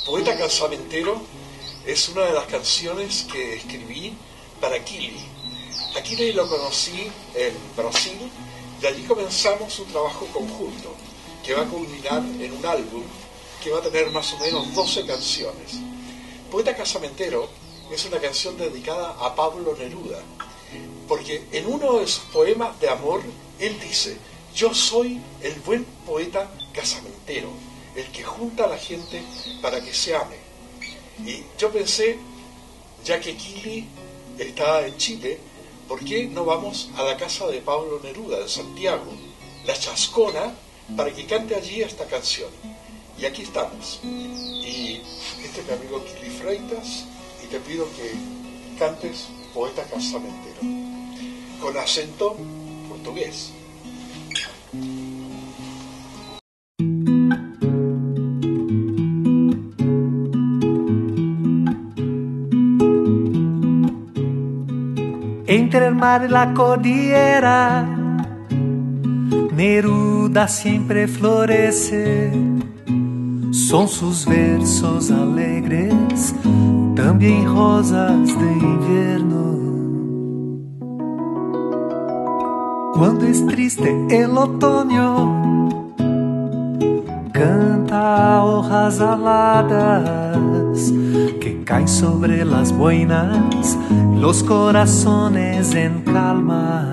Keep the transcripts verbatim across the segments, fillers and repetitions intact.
Poeta casamentero es una de las canciones que escribí para Kili. A Kili lo conocí en Brasil y allí comenzamos un trabajo conjunto que va a culminar en un álbum que va a tener más o menos doce canciones. Poeta casamentero es una canción dedicada a Pablo Neruda, porque en uno de sus poemas de amor él dice: yo soy el buen poeta casamentero, el que junta a la gente para que se ame. Y yo pensé, ya que Kili está en Chile, ¿por qué no vamos a la casa de Pablo Neruda en Santiago, La Chascona, para que cante allí esta canción? Y aquí estamos. Y este es mi amigo Kili Freitas, y te pido que cantes Poeta casamentero, con acento portugués. Entre el mar y la cordillera, Neruda siempre florece. Son sus versos alegres, también rosas de invierno. Cuando es triste el otoño, canta hojas aladas que caen sobre las boinas, los corazones en calma.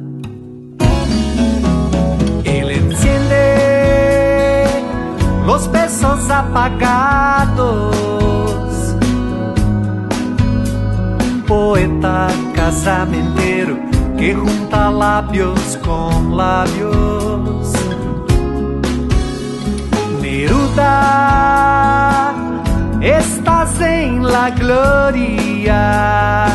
Él enciende los besos apagados, poeta casamentero que junta labios con labios. Neruda, estás en la gloria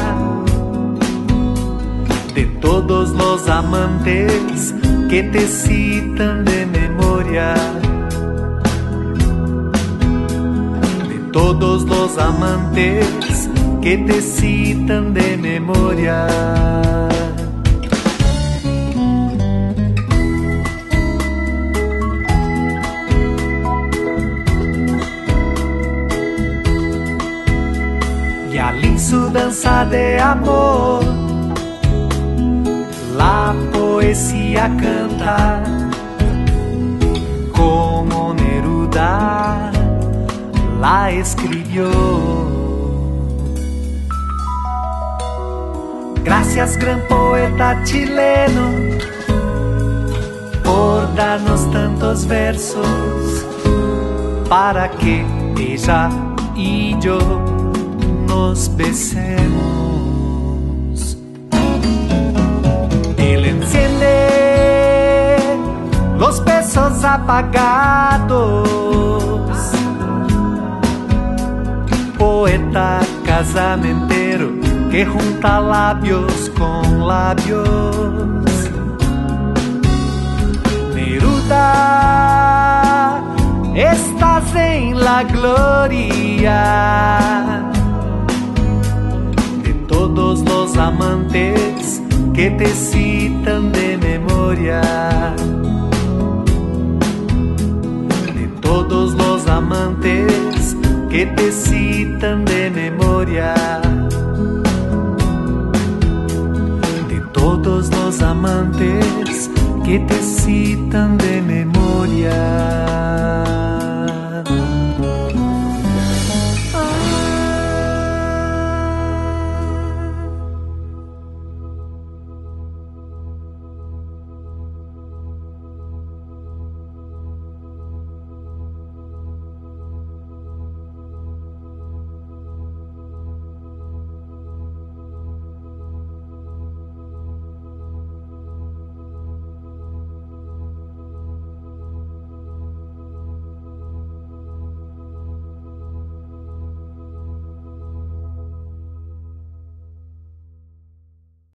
de todos los amantes que te citan de memoria, de todos los amantes que te citan de memoria. Y ali su danza de amor, la poesía canta como Neruda la escribió. Gracias, gran poeta chileno, por darnos tantos versos para que ella y yo nos besemos. Él enciende los besos apagados, poeta casamentero que junta labios con labios. Neruda, estás en la gloria de todos los amantes que te citan de memoria, de todos los amantes que te citan de memoria, de todos los amantes que te citan de memoria.